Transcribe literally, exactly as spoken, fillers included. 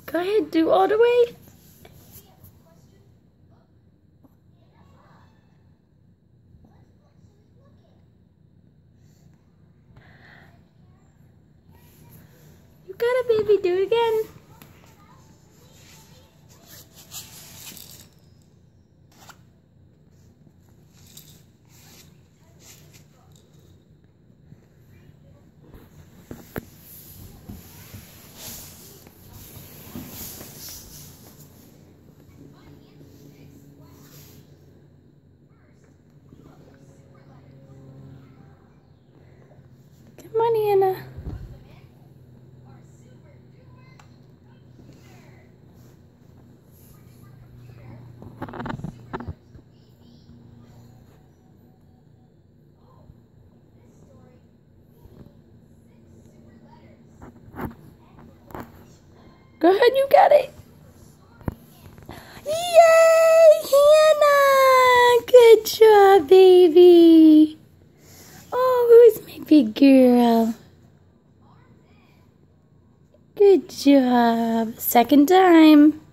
Go ahead, do all the way. You got it, baby. Do it again. Come on, Anna. Go ahead, you got it. Yay, Hannah! Good job, baby. Oh, who's my big girl? Good job. Second time.